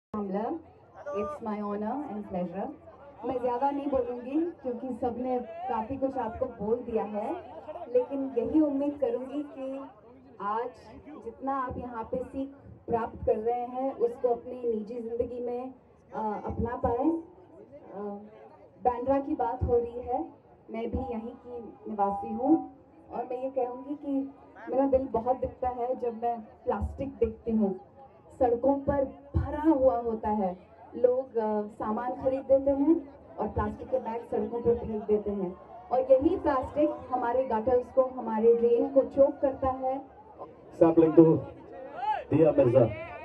मामला, it's my honour and pleasure. मैं ज़्यादा नहीं बोलूँगी क्योंकि सबने काफ़ी कुछ आपको बोल दिया है, लेकिन यही उम्मीद करूँगी कि आज जितना आप यहाँ पे सीख प्राप्त कर रहे हैं उसको अपनी निजी ज़िंदगी में अपना पाएँ। बांद्रा की बात हो रही है, मैं भी यहीं की निवासी हूँ और मैं ये कहूँगी कि मेरा दिल बहुत दिखता है जब मैं प्लास्टिक देखती हूँ। सड़कों पर भरा हुआ होता है, लोग सामान खरीद देते हैं और प्लास्टिक के बैग सड़कों पर फेंक देते हैं और यही प्लास्टिक हमारे गटर्स को, हमारे ड्रेन को चोक करता है। Sapling to Dia Mirza.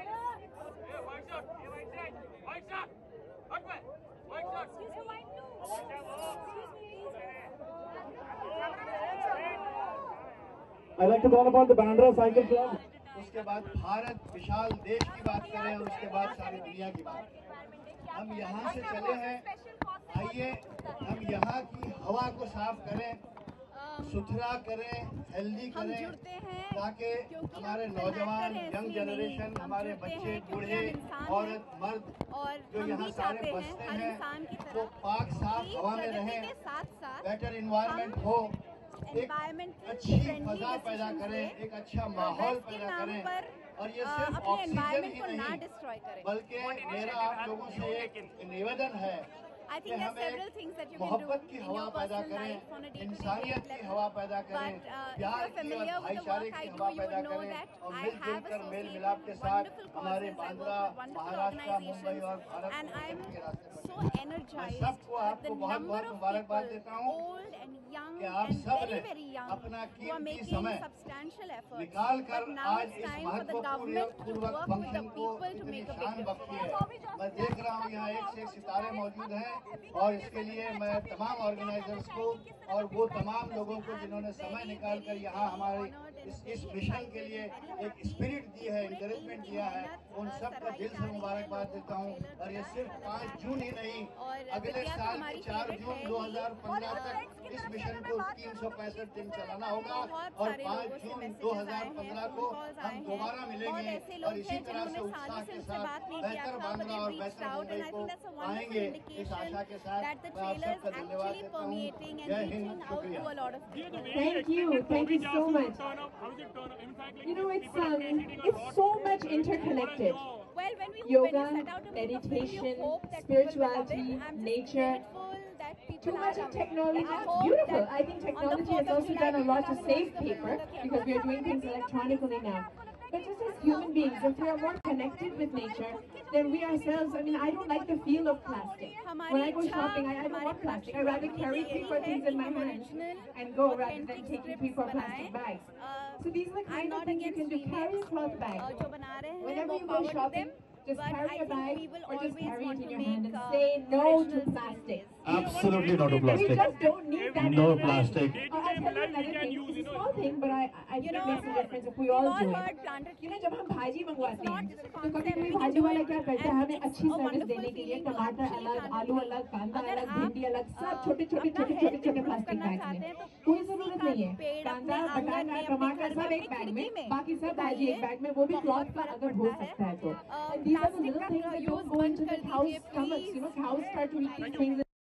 I'd like to call upon the Bandra Cycle Club. उसके बाद भारत विशाल देश की बात करें और उसके बाद सारी दुनिया की बात करें। हम यहाँ से चले हैं, आइए हम यहाँ की हवा को साफ करें, सुथरा करें, हेल्दी करें, ताकि हमारे नौजवान, यंग जनरेशन, हमारे बच्चे, बूढ़े, औरत, मर्द जो यहाँ सारे बसते हैं वो पाक साफ हवा में रहें, बेटर इन्वायरमेंट हो, एक अच्छी फजा पैदा करें, एक अच्छा माहौल पैदा करें। और ये सिर्फ ऑक्सीजन ही नहीं बल्कि मेरा आप लोगों से एक निवेदन है कि हम एक मोहब्बत की हवा पैदा करें, इंसानियत की हवा पैदा करें, प्यार की और भाईचारे की हवा पैदा करें और मिलजुल कर मेल मिलाप के साथ हमारे बांद्रा, महाराष्ट्र, मुंबई और भारत के रास्ते पर मैं सबको आपको बहुत बहुत मुबारकबाद देता हूँ कि आप सब ने अपना कीमती समय निकाल कर आज इस महत्वपूर्ण फंक्शन को इतनी शान बख्शी है। मैं देख रहा हूँ यहाँ एक से एक सितारे मौजूद हैं और इसके लिए मैं तमाम ऑर्गेनाइजर्स को और वो तमाम लोगों को जिन्होंने समय निकाल कर यहाँ हमारे इस मिशन के लिए एक स्पिरिट दी है, इंकरेजमेंट दिया है, उन सब को दिल से मुबारकबाद देता हूँ। और ये सिर्फ 5 जून ही नहीं, अगले साल की 4 जून 2015 तक इस मिशन को 365 दिन चलाना होगा और 5 जून 2015 को हम दोबारा मिलेंगे और इसी तरह से उत्साह के साथ बेहतर बांद्रा और बेहतर मुंबई को पाएंगे। इस आशा के साथ मैं आप सबका धन्यवाद देता हूँ। जय हिंद, शुक्रिया। Thank you so much. You know, it's so much interconnected. Yoga, meditation, spirituality, nature. Too much of technology. It's beautiful. I think technology has also done a lot to save paper because we are doing things electronically now. But just as human beings, if we are more connected with nature, then we ourselves, I mean, I don't like the feel of plastic. When I go shopping, I don't want plastic. I rather carry 3-4 things in my hands and go rather than taking 3-4 plastic bags. So these are the kind of things you can do. Carry a cloth bag. Whenever you go shopping, just carry a bag or just carry it in your hand and say no to plastic. Absolutely no to plastic. We just don't need that. No plastic. I'll tell you another thing. It's a small thing, but I think it makes a difference if we all do it. You know, जब हम भाजी मंगवाते हैं, तो कभी कोई भाजी वाला क्या करता है, हमें अच्छी सर्विस देने के लिए टमाटर अलग, आलू अलग, कांदा अलग, भिंडी अलग, सब छोटे छोटे प्लास्टिक बैग में। कोई जरूरत नहीं है। कांदा, बटाटा, टमाटर सब एक बैग में, बाकी सब भाजी एक बैग में, वो भी क्लॉथ का अगर हो सकता है तो। And these are the little things that don't go into the cow's stomachs. You know, cows start to eat these things.